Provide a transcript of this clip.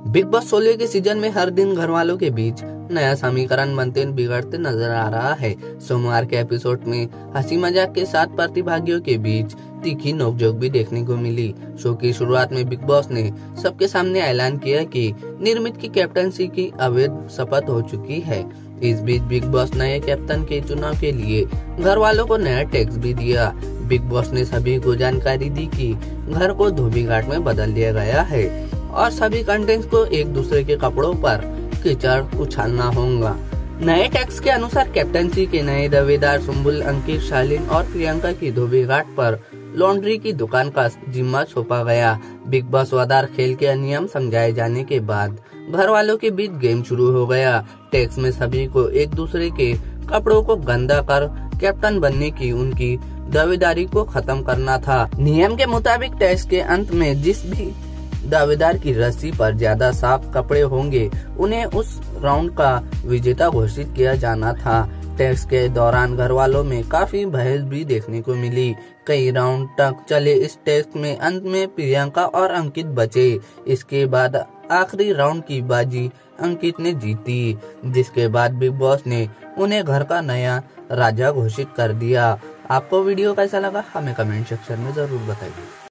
Big boss 16 के season में हर दिन घर वालों के बीच नया समीकरण बनते बिगड़ते नजर आ रहा है। सोमवार के एपिसोड में हंसी मजाक के साथ प्रतिभागियों के बीच तीखी नोकझोंक भी देखने को मिली। शो की शुरुआत में बिग बॉस ने सबके सामने ऐलान किया कि निर्मित की कैप्टनसी की अवैध शपथ हो चुकी है। इस बीच बिग बॉस नए कैप्टन के चुनाव के लिए घर वालों को नया टैक्स भी दिया। बिग बॉस ने सभी को जानकारी दी कि घर को धोबी घाट में बदल दिया गया है और सभी कंटेंट्स को एक दूसरे के कपड़ों पर कीचड़ उछालना होगा। नए टैक्स के अनुसार कैप्टनसी के नए दावेदार सुम्बुल, अंकित, शालीन और प्रियंका की धोबी घाट पर लॉन्ड्री की दुकान का जिम्मा सौंपा गया। बिग बॉस वादार खेल के नियम समझाए जाने के बाद घर वालों के बीच गेम शुरू हो गया। टैक्स में सभी को एक दूसरे के कपड़ों को गंदा कर कैप्टन बनने की उनकी दावेदारी को खत्म करना था। नियम के मुताबिक टैक्स के अंत में जिस भी दावेदार की रस्सी पर ज्यादा साफ कपड़े होंगे उन्हें उस राउंड का विजेता घोषित किया जाना था। टैक्स के दौरान घर वालों में काफी बहस भी देखने को मिली। कई राउंड तक चले इस टेस्ट में अंत में प्रियंका और अंकित बचे। इसके बाद आखिरी राउंड की बाजी अंकित ने जीती, जिसके बाद बिग बॉस ने उन्हें घर का नया राजा घोषित कर दिया। आपको वीडियो कैसा लगा हमें कमेंट सेक्शन में जरूर बताइए।